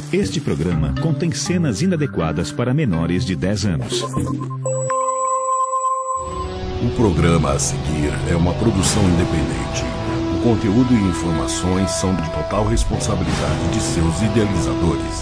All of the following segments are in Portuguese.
Este programa contém cenas inadequadas para menores de 10 anos. O programa a seguir é uma produção independente. O conteúdo e informações são de total responsabilidade de seus idealizadores.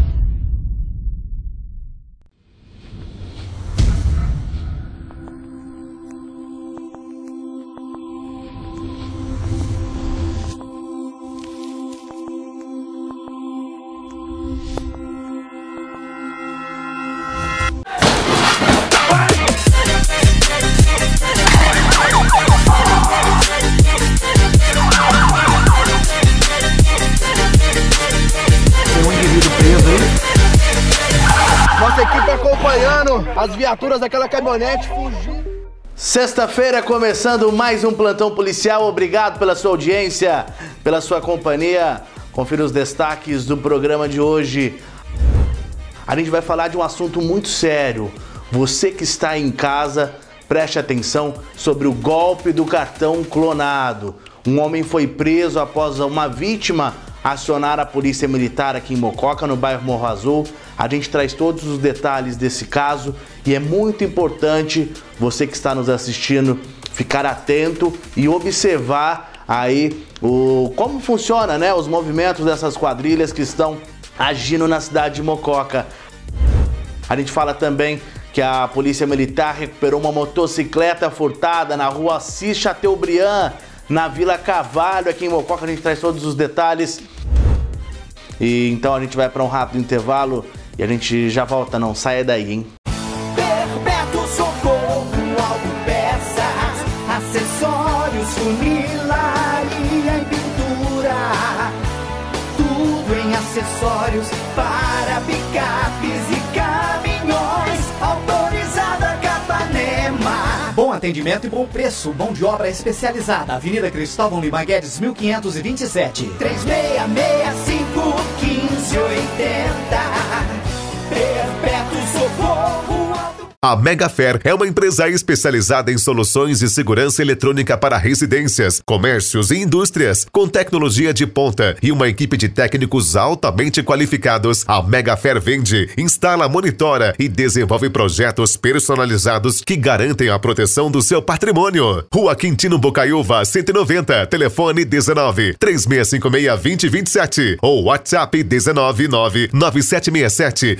Nossa equipe acompanhando as viaturas daquela caminhonete fugindo. Sexta-feira começando mais um plantão policial. Obrigado pela sua audiência, pela sua companhia. Confira os destaques do programa de hoje. A gente vai falar de um assunto muito sério. Você que está em casa, preste atenção sobre o golpe do cartão clonado. Um homem foi preso após uma vítima acionar a polícia militar aqui em Mococa, no bairro Morro Azul. A gente traz todos os detalhes desse caso e é muito importante você que está nos assistindo ficar atento e observar aí como funciona, né, os movimentos dessas quadrilhas que estão agindo na cidade de Mococa. A gente fala também que a polícia militar recuperou uma motocicleta furtada na rua Assis Chateaubriand, na Vila Carvalho, aqui em Mococa. A gente traz todos os detalhes. E então a gente vai para um rápido intervalo e a gente já volta, não saia daí, hein? Perpétuo Socorro, autopeças, acessórios, funilaria e pintura. Tudo em acessórios para picapes e caminhões. Autorizada Capanema. Bom atendimento e bom preço. Mão de obra especializada. Avenida Cristóvão Lima Guedes, 1527. 3665 1580. Perpétuo Socorro. A Megafer é uma empresa especializada em soluções de segurança eletrônica para residências, comércios e indústrias, com tecnologia de ponta e uma equipe de técnicos altamente qualificados. A Megafer vende, instala, monitora e desenvolve projetos personalizados que garantem a proteção do seu patrimônio. Rua Quintino Bocaiúva, 190, telefone 19 3656 2027 ou WhatsApp 19 9767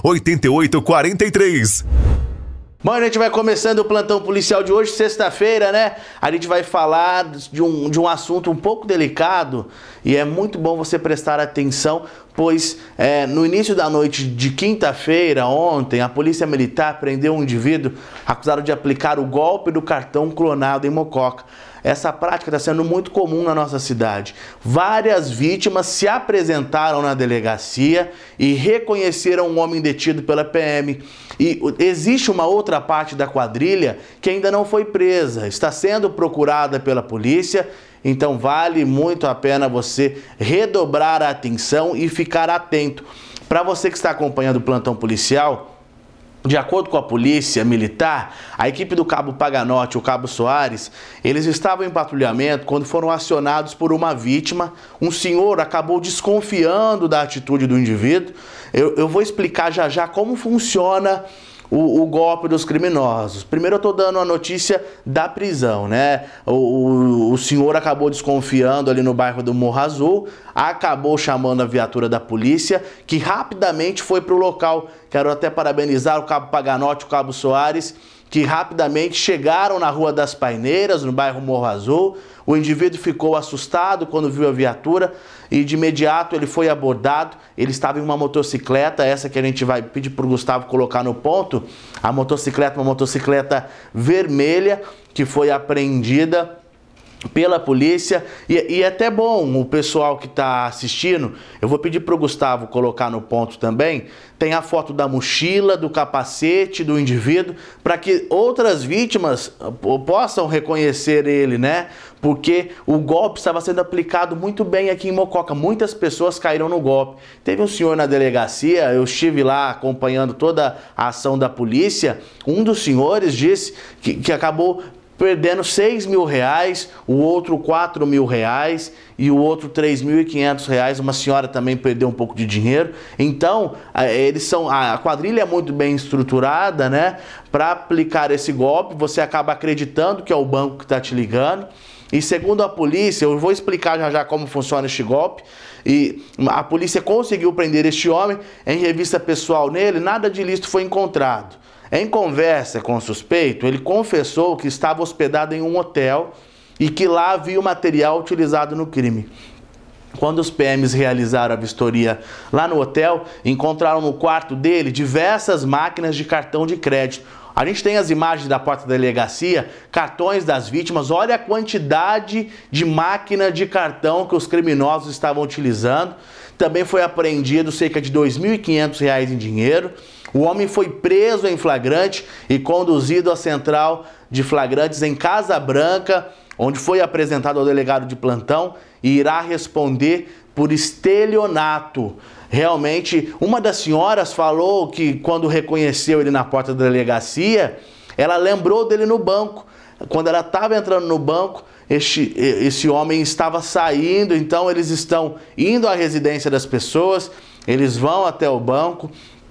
8843. Bom, a gente vai começando o plantão policial de hoje, sexta-feira, né? A gente vai falar de um assunto um pouco delicado e é muito bom você prestar atenção, pois no início da noite de quinta-feira, ontem, a polícia militar prendeu um indivíduo acusado de aplicar o golpe do cartão clonado em Mococa. Essa prática está sendo muito comum na nossa cidade. Várias vítimas se apresentaram na delegacia e reconheceram um homem detido pela PM. E existe uma outra parte da quadrilha que ainda não foi presa, está sendo procurada pela polícia. Então vale muito a pena você redobrar a atenção e ficar atento. Para você que está acompanhando o plantão policial, de acordo com a polícia militar, a equipe do Cabo Paganotti, o Cabo Soares, eles estavam em patrulhamento quando foram acionados por uma vítima. Um senhor acabou desconfiando da atitude do indivíduo. Eu vou explicar já já como funciona o golpe dos criminosos. Primeiro eu estou dando a notícia da prisão, né? O senhor acabou desconfiando ali no bairro do Morro Azul, acabou chamando a viatura da polícia, que rapidamente foi para o local. Quero até parabenizar o Cabo Paganotti e o Cabo Soares, que rapidamente chegaram na Rua das Paineiras, no bairro Morro Azul. O indivíduo ficou assustado quando viu a viatura e de imediato ele foi abordado. Ele estava em uma motocicleta, essa que a gente vai pedir para o Gustavo colocar no ponto. A motocicleta, uma motocicleta vermelha que foi apreendida pela polícia e é até bom o pessoal que está assistindo, eu vou pedir para o Gustavo colocar no ponto também, tem a foto da mochila, do capacete do indivíduo, para que outras vítimas possam reconhecer ele, né? Porque o golpe estava sendo aplicado muito bem aqui em Mococa, muitas pessoas caíram no golpe. Teve um senhor na delegacia, eu estive lá acompanhando toda a ação da polícia, um dos senhores disse que acabou perdendo R$6.000, o outro R$4.000 e o outro R$3.500. Uma senhora também perdeu um pouco de dinheiro. Então, a quadrilha é muito bem estruturada, né? Para aplicar esse golpe, você acaba acreditando que é o banco que está te ligando. E segundo a polícia, eu vou explicar já já como funciona este golpe. E a polícia conseguiu prender este homem. Em revista pessoal nele, nada de ilícito foi encontrado. Em conversa com o suspeito, ele confessou que estava hospedado em um hotel e que lá havia o material utilizado no crime. Quando os PMs realizaram a vistoria lá no hotel, encontraram no quarto dele diversas máquinas de cartão de crédito. A gente tem as imagens da porta da delegacia, cartões das vítimas. Olha a quantidade de máquina de cartão que os criminosos estavam utilizando. Também foi apreendido cerca de R$2.500 em dinheiro. O homem foi preso em flagrante e conduzido à central de flagrantes em Casa Branca, onde foi apresentado ao delegado de plantão e irá responder por estelionato. Realmente, uma das senhoras falou que quando reconheceu ele na porta da delegacia, ela lembrou dele no banco. Quando ela estava entrando no banco, esse homem estava saindo, então eles estão indo à residência das pessoas, eles vão até o banco.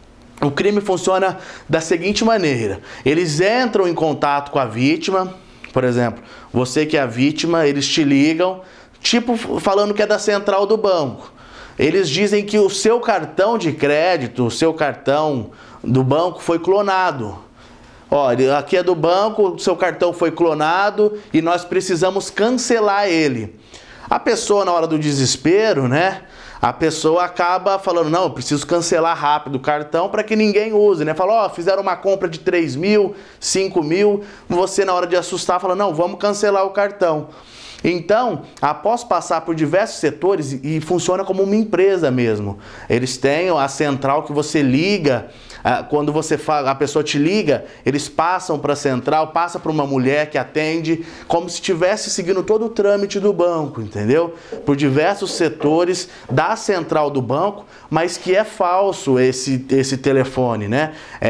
O crime funciona da seguinte maneira: eles entram em contato com a vítima, por exemplo, você que é a vítima, eles te ligam, tipo falando que é da central do banco. Eles dizem que o seu cartão de crédito, o seu cartão do banco foi clonado. Olha, aqui é do banco, o seu cartão foi clonado e nós precisamos cancelar ele. A pessoa, na hora do desespero, né? A pessoa acaba falando, não, eu preciso cancelar rápido o cartão para que ninguém use, né? Fala, ó, fizeram uma compra de 3.000, 5.000, você na hora de assustar fala, não, vamos cancelar o cartão. Então, após passar por diversos setores, e funciona como uma empresa mesmo, eles têm a central que você liga, quando você fala, a pessoa te liga, eles passam para a central, passa para uma mulher que atende, como se estivesse seguindo todo o trâmite do banco, entendeu? Por diversos setores da central do banco, mas que é falso esse telefone, né?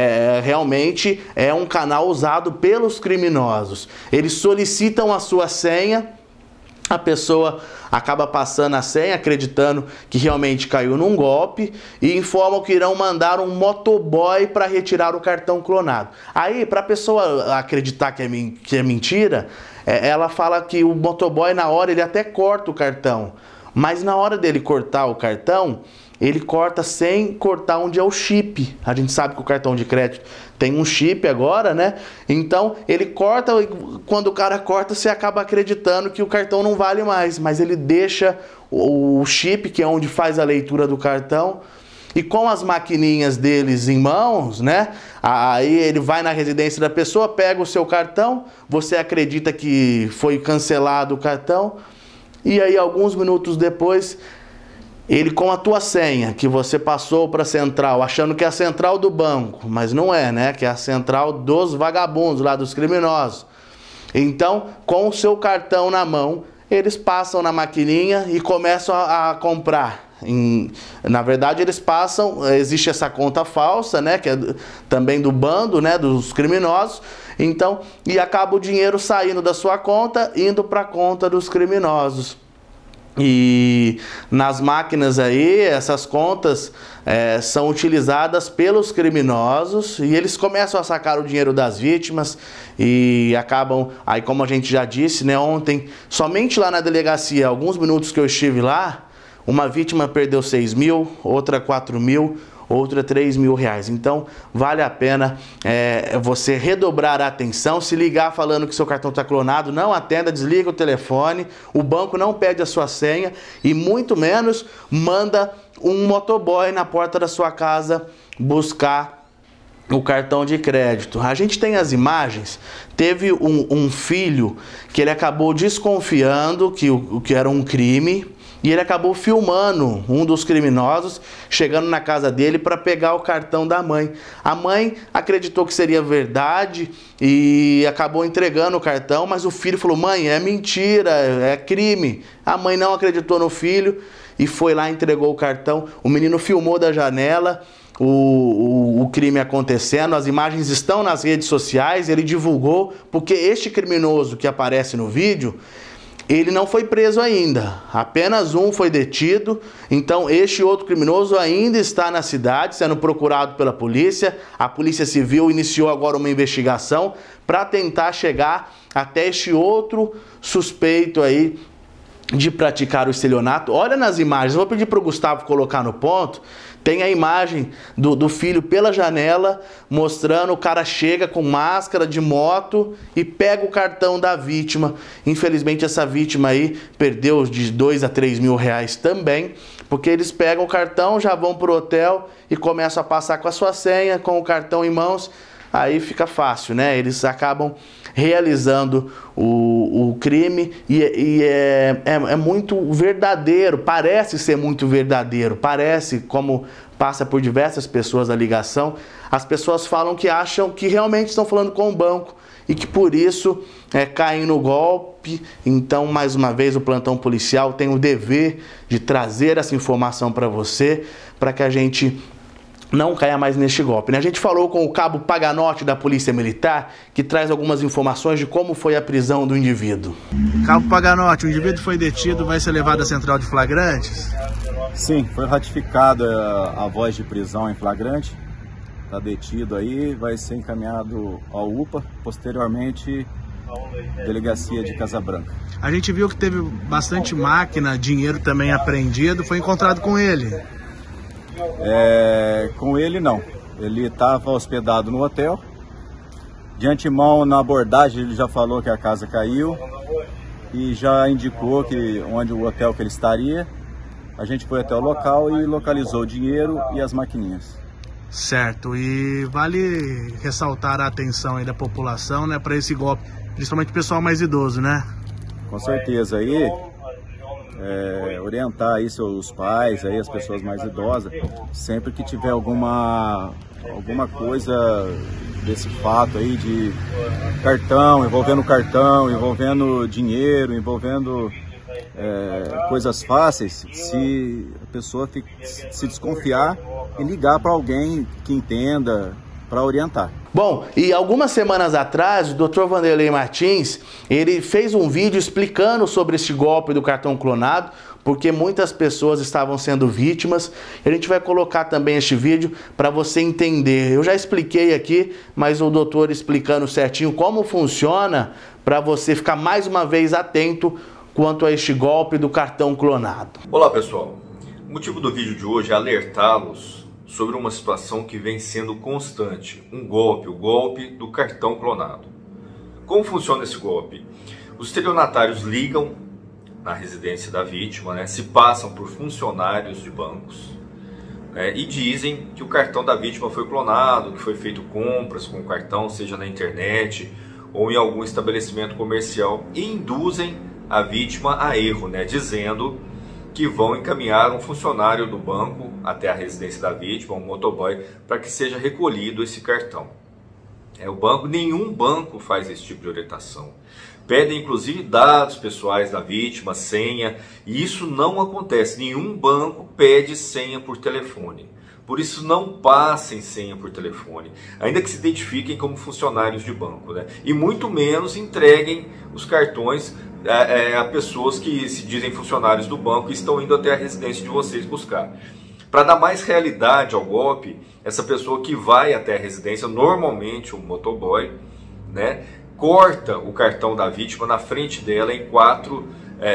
Realmente é um canal usado pelos criminosos. Eles solicitam a sua senha, a pessoa acaba passando a senha, acreditando que realmente caiu num golpe, e informam que irão mandar um motoboy para retirar o cartão clonado. Aí, para a pessoa acreditar que é mentira, ela fala que o motoboy, na hora, ele até corta o cartão, mas na hora dele cortar o cartão, ele corta sem cortar onde é o chip. A gente sabe que o cartão de crédito tem um chip agora, né? Então, ele corta, e quando o cara corta, você acaba acreditando que o cartão não vale mais, mas ele deixa o chip, que é onde faz a leitura do cartão, e com as maquininhas deles em mãos, né? Aí ele vai na residência da pessoa, pega o seu cartão, você acredita que foi cancelado o cartão, e aí alguns minutos depois, ele com a tua senha, que você passou para a central, achando que é a central do banco, mas não é, né? Que é a central dos vagabundos, lá dos criminosos. Então, com o seu cartão na mão, eles passam na maquininha e começam a comprar. Na verdade, eles passam, existe essa conta falsa, né? Que é também do bando, né? Dos criminosos. Então, e acaba o dinheiro saindo da sua conta, indo para a conta dos criminosos. E nas máquinas aí, essas contas são utilizadas pelos criminosos e eles começam a sacar o dinheiro das vítimas e acabam, aí como a gente já disse, né, ontem, somente lá na delegacia, alguns minutos que eu estive lá, uma vítima perdeu 6.000, outra 4.000, outra R$3.000. Então, vale a pena você redobrar a atenção, se ligar falando que seu cartão está clonado, não atenda, desliga o telefone, o banco não pede a sua senha e muito menos manda um motoboy na porta da sua casa buscar o cartão de crédito. A gente tem as imagens, teve um filho que ele acabou desconfiando que era um crime, e ele acabou filmando um dos criminosos chegando na casa dele para pegar o cartão da mãe. A mãe acreditou que seria verdade e acabou entregando o cartão, mas o filho falou, mãe, é mentira, é crime. A mãe não acreditou no filho e foi lá e entregou o cartão. O menino filmou da janela o crime acontecendo, as imagens estão nas redes sociais, ele divulgou, porque este criminoso que aparece no vídeo, ele não foi preso ainda, apenas um foi detido, então este outro criminoso ainda está na cidade, sendo procurado pela polícia. A Polícia Civil iniciou agora uma investigação para tentar chegar até este outro suspeito aí de praticar o estelionato. Olha nas imagens, eu vou pedir para o Gustavo colocar no ponto. Tem a imagem do filho pela janela, mostrando o cara chega com máscara de moto e pega o cartão da vítima. Infelizmente essa vítima aí perdeu de 2 a 3 mil reais também, porque eles pegam o cartão, já vão pro hotel e começam a passar com a sua senha, com o cartão em mãos. Aí fica fácil, né? Eles acabam realizando o crime e é muito verdadeiro, parece ser muito verdadeiro, parece, como passa por diversas pessoas a ligação, as pessoas falam que acham que realmente estão falando com o banco e que por isso caem no golpe. Então, mais uma vez, o Plantão Policial tem o dever de trazer essa informação para você, para que a gente não caia mais neste golpe, né? A gente falou com o cabo Paganotti da Polícia Militar, que traz algumas informações de como foi a prisão do indivíduo. Cabo Paganotti, o indivíduo foi detido, vai ser levado à central de flagrantes? Sim, foi ratificada a voz de prisão em flagrante, está detido aí, vai ser encaminhado ao UPA, posteriormente Delegacia de Casa Branca. A gente viu que teve bastante máquina, dinheiro também apreendido, foi encontrado com ele? Com ele não, ele estava hospedado no hotel. De antemão, na abordagem, ele já falou que a casa caiu e já indicou que onde o hotel que ele estaria. A gente foi até o local e localizou o dinheiro e as maquininhas. Certo, e vale ressaltar a atenção aí da população, né, para esse golpe, principalmente o pessoal mais idoso, né? Com certeza, aí orientar aí seus pais, aí as pessoas mais idosas, sempre que tiver alguma coisa desse fato aí de cartão, envolvendo dinheiro, envolvendo coisas fáceis, se a pessoa se desconfiar e ligar para alguém que entenda para orientar. Bom, e algumas semanas atrás, o Dr. Vanderlei Martins, ele fez um vídeo explicando sobre este golpe do cartão clonado, porque muitas pessoas estavam sendo vítimas. A gente vai colocar também este vídeo para você entender. Eu já expliquei aqui, mas o doutor explicando certinho como funciona, para você ficar mais uma vez atento quanto a este golpe do cartão clonado. Olá pessoal, o motivo do vídeo de hoje é alertá-los sobre uma situação que vem sendo constante, o golpe do cartão clonado. Como funciona esse golpe? Os estelionatários ligam na residência da vítima, né, se passam por funcionários de bancos, né, e dizem que o cartão da vítima foi clonado, que foi feito compras com o cartão, seja na internet ou em algum estabelecimento comercial, e induzem a vítima a erro, né, dizendo que vão encaminhar um funcionário do banco até a residência da vítima, um motoboy, para que seja recolhido esse cartão. Nenhum banco faz esse tipo de orientação. Pedem inclusive dados pessoais da vítima, senha, e isso não acontece. Nenhum banco pede senha por telefone. Por isso não passem senha por telefone, ainda que se identifiquem como funcionários de banco, né? E muito menos entreguem os cartões a pessoas que se dizem funcionários do banco e estão indo até a residência de vocês buscar. Para dar mais realidade ao golpe, essa pessoa que vai até a residência, normalmente um motoboy, né, corta o cartão da vítima na frente dela em quatro,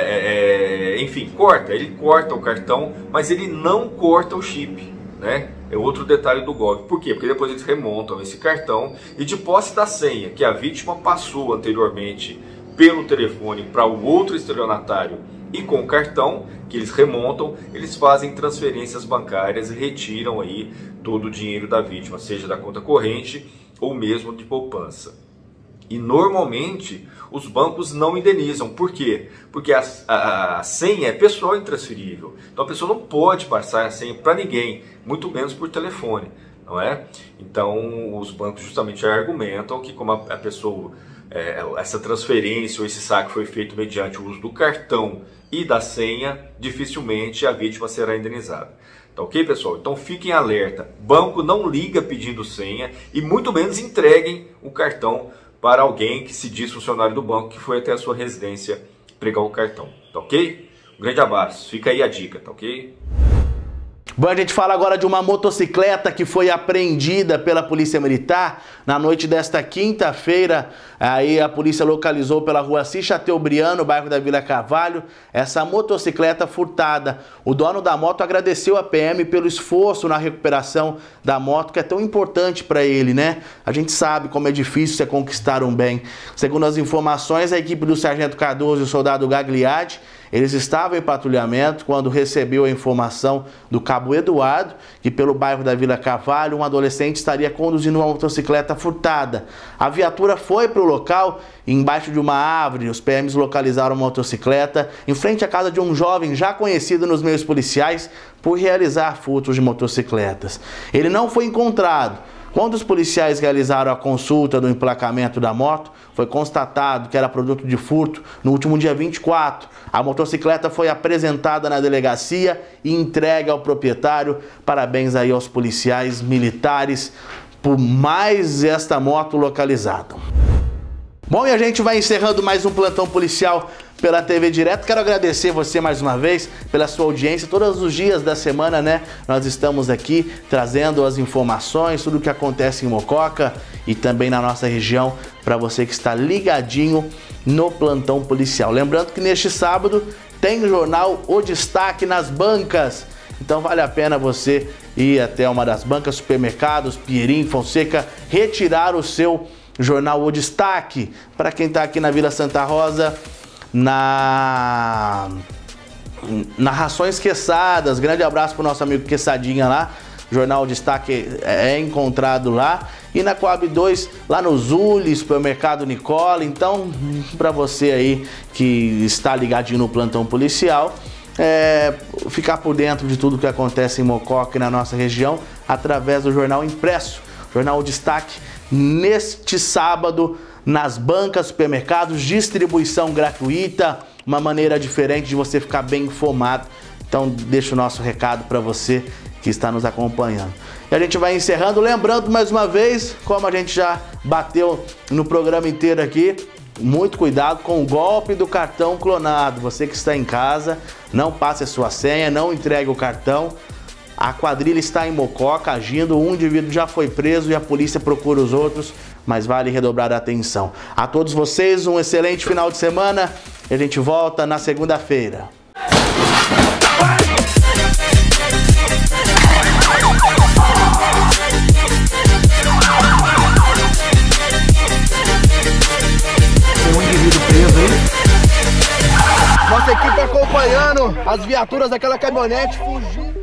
ele corta o cartão, mas ele não corta o chip, né? É outro detalhe do golpe. Por quê? Porque depois eles remontam esse cartão e, de posse da senha que a vítima passou anteriormente pelo telefone para o outro estelionatário e com o cartão que eles remontam, eles fazem transferências bancárias e retiram aí todo o dinheiro da vítima, seja da conta corrente ou mesmo de poupança. E normalmente os bancos não indenizam. Por quê? Porque a senha é pessoal intransferível. Então a pessoa não pode passar a senha para ninguém, muito menos por telefone, não é? Então os bancos justamente argumentam que como a pessoa, essa transferência ou esse saque foi feito mediante o uso do cartão e da senha, dificilmente a vítima será indenizada. Tá ok, pessoal? Então fiquem alerta. Banco não liga pedindo senha e muito menos entreguem o cartão para alguém que se diz funcionário do banco que foi até a sua residência pregar o cartão. Tá ok? Um grande abraço. Fica aí a dica, tá ok? Bom, a gente fala agora de uma motocicleta que foi apreendida pela Polícia Militar na noite desta quinta-feira. Aí a polícia localizou pela rua Assis Chateaubriand, no bairro da Vila Carvalho, essa motocicleta furtada. O dono da moto agradeceu a PM pelo esforço na recuperação da moto, que é tão importante para ele, né? A gente sabe como é difícil você conquistar um bem. Segundo as informações, a equipe do Sargento Cardoso e o soldado Gagliardi, eles estavam em patrulhamento quando recebeu a informação do Cabo Eduardo que pelo bairro da Vila Carvalho um adolescente estaria conduzindo uma motocicleta furtada. A viatura foi para o local, embaixo de uma árvore, os PMs localizaram a motocicleta em frente à casa de um jovem já conhecido nos meios policiais por realizar furtos de motocicletas. Ele não foi encontrado. Quando os policiais realizaram a consulta do emplacamento da moto, foi constatado que era produto de furto no último dia 24. A motocicleta foi apresentada na delegacia e entregue ao proprietário. Parabéns aí aos policiais militares por mais esta moto localizada. Bom, e a gente vai encerrando mais um plantão policial pela TV Direto. Quero agradecer você mais uma vez pela sua audiência. Todos os dias da semana, né, nós estamos aqui trazendo as informações, tudo o que acontece em Mococa e também na nossa região, para você que está ligadinho no plantão policial. Lembrando que neste sábado tem o jornal O Destaque nas bancas. Então vale a pena você ir até uma das bancas, supermercados, Pierin, Fonseca, retirar o seu jornal O Destaque. Para quem está aqui na Vila Santa Rosa, na Rações Quesadas, grande abraço para o nosso amigo Quesadinha lá. O jornal O Destaque é encontrado lá. E na Coab 2, lá no Zuli, supermercado Nicola. Então, para você aí que está ligadinho no plantão policial, ficar por dentro de tudo que acontece em Mococa e na nossa região, através do jornal impresso, jornal O Destaque, neste sábado, nas bancas, supermercados, distribuição gratuita, uma maneira diferente de você ficar bem informado. Então deixa o nosso recado para você que está nos acompanhando. E a gente vai encerrando, lembrando mais uma vez, como a gente já bateu no programa inteiro aqui, muito cuidado com o golpe do cartão clonado. Você que está em casa, não passe a sua senha, não entregue o cartão. A quadrilha está em Mococa agindo, um indivíduo já foi preso e a polícia procura os outros, mas vale redobrar a atenção. A todos vocês, um excelente final de semana e a gente volta na segunda-feira. Tem um indivíduo preso aí. Nossa equipe acompanhando as viaturas daquela caminhonete fugindo.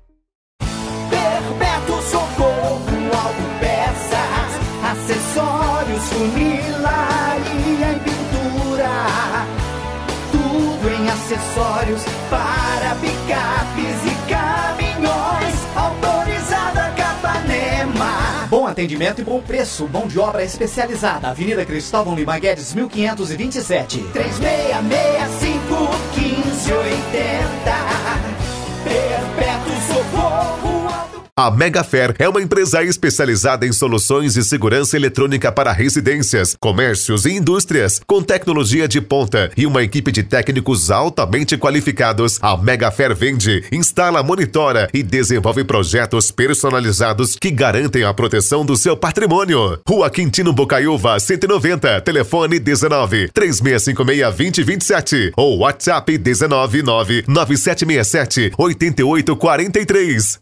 Perpétuo Socorro, autopeças, acessórios, funilaria e pintura. Tudo em acessórios para picapes e caminhões. Autorizada Capanema. Bom atendimento e bom preço. Mão de obra especializada. Avenida Cristóvão Lima Guedes, 1527. 3665 1580. Perpétuo Socorro. A Megafair é uma empresa especializada em soluções de segurança eletrônica para residências, comércios e indústrias, com tecnologia de ponta e uma equipe de técnicos altamente qualificados. A Megafair vende, instala, monitora e desenvolve projetos personalizados que garantem a proteção do seu patrimônio. Rua Quintino Bocaiúva, 190, telefone 19 3656 2027 ou WhatsApp 19 99767 8843.